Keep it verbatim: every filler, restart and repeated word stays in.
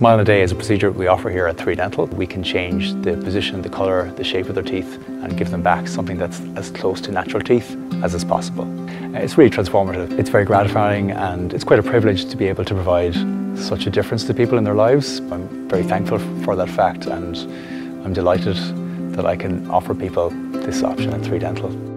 Smile in a Day is a procedure we offer here at three dental. We can change the position, the colour, the shape of their teeth and give them back something that's as close to natural teeth as is possible. It's really transformative. It's very gratifying and it's quite a privilege to be able to provide such a difference to people in their lives. I'm very thankful for that fact and I'm delighted that I can offer people this option at three dental.